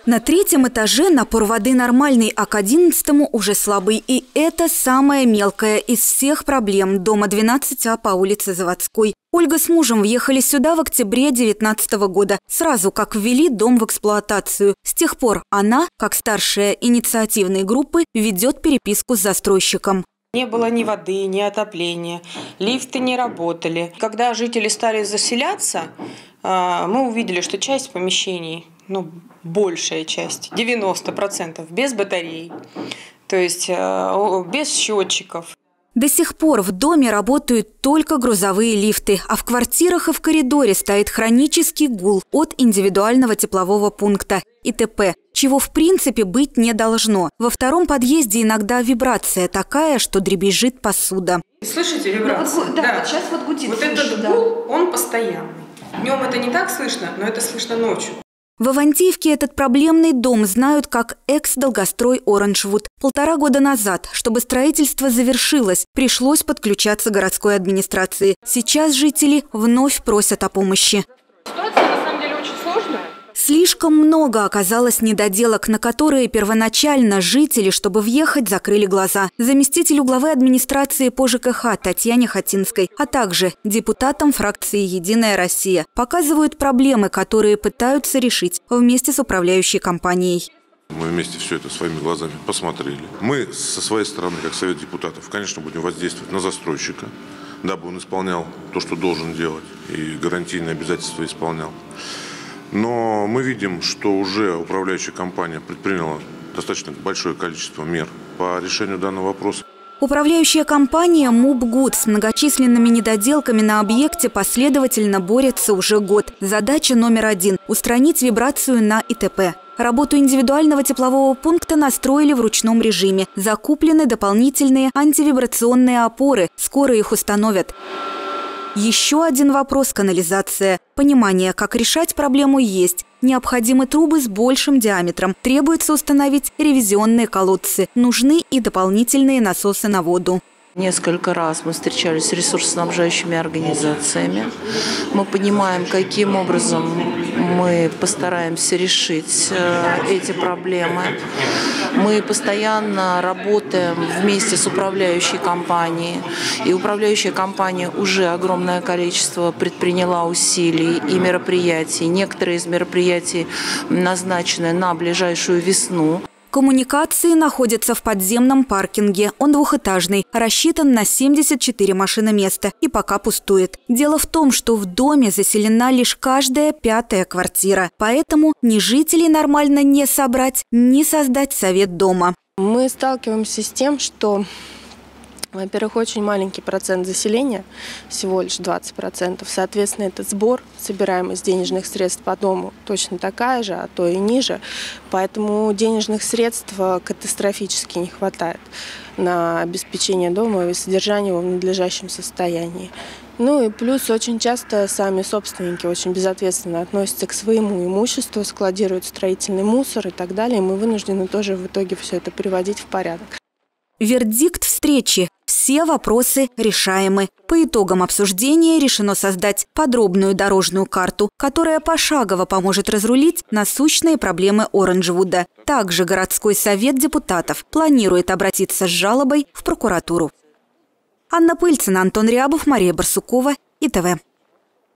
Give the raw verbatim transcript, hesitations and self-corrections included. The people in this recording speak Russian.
На третьем этаже напор воды нормальный, а к одиннадцатому уже слабый. И это самая мелкая из всех проблем дома двенадцать А по улице Заводской. Ольга с мужем въехали сюда в октябре две тысячи девятнадцатого года, сразу как ввели дом в эксплуатацию. С тех пор она, как старшая инициативной группы, ведет переписку с застройщиком. Не было ни воды, ни отопления, лифты не работали. Когда жители стали заселяться, мы увидели, что часть помещений, ну, большая часть, девяносто процентов, без батарей, то есть без счетчиков. До сих пор в доме работают только грузовые лифты, а в квартирах и в коридоре стоит хронический гул от индивидуального теплового пункта и тэ пэ, чего в принципе быть не должно. Во втором подъезде иногда вибрация такая, что дребезжит посуда. Слышите вибрацию? Ну, вот, да, да, вот сейчас вот гудит. Вот слышу, этот да. гул, он постоянный. Днем это не так слышно, но это слышно ночью. В Ивантеевке этот проблемный дом знают как экс-долгострой Оранжвуд. Полтора года назад, чтобы строительство завершилось, пришлось подключаться городской администрации. Сейчас жители вновь просят о помощи. Ситуация на самом деле очень сложная. Слишком много оказалось недоделок, на которые первоначально жители, чтобы въехать, закрыли глаза. Заместителю главы администрации по жэ ка ха Татьяне Хатинской, а также депутатам фракции «Единая Россия» показывают проблемы, которые пытаются решить вместе с управляющей компанией. Мы вместе все это своими глазами посмотрели. Мы со своей стороны, как Совет депутатов, конечно, будем воздействовать на застройщика, дабы он исполнял то, что должен делать, и гарантийные обязательства исполнял. Но мы видим, что уже управляющая компания предприняла достаточно большое количество мер по решению данного вопроса. Управляющая компания «Мубгуд» с многочисленными недоделками на объекте последовательно борется уже год. Задача номер один – устранить вибрацию на и тэ пэ. Работу индивидуального теплового пункта настроили в ручном режиме. Закуплены дополнительные антивибрационные опоры. Скоро их установят. Еще один вопрос – канализация. Понимание, как решать проблему, есть. Необходимы трубы с большим диаметром. Требуется установить ревизионные колодцы. Нужны и дополнительные насосы на воду. Несколько раз мы встречались с ресурсоснабжающими организациями. Мы понимаем, каким образом мы постараемся решить эти проблемы. Мы постоянно работаем вместе с управляющей компанией. И управляющая компания уже огромное количество предприняла усилий и мероприятий. Некоторые из мероприятий назначены на ближайшую весну. Коммуникации находятся в подземном паркинге. Он двухэтажный, рассчитан на семьдесят четыре машиноместа и пока пустует. Дело в том, что в доме заселена лишь каждая пятая квартира. Поэтому ни жителей нормально не собрать, ни создать совет дома. Мы сталкиваемся с тем, что, во-первых, очень маленький процент заселения, всего лишь двадцать процентов. Соответственно, этот сбор, собираемость денежных средств по дому, точно такая же, а то и ниже. Поэтому денежных средств катастрофически не хватает на обеспечение дома и содержание его в надлежащем состоянии. Ну и плюс очень часто сами собственники очень безответственно относятся к своему имуществу, складируют строительный мусор и так далее. И мы вынуждены тоже в итоге все это приводить в порядок. Вердикт встречи. Все вопросы решаемы. По итогам обсуждения решено создать подробную дорожную карту, которая пошагово поможет разрулить насущные проблемы Оранжвуда. Также городской совет депутатов планирует обратиться с жалобой в прокуратуру. Анна Пыльцина, Антон Рябов, Мария Барсукова, и тэ вэ.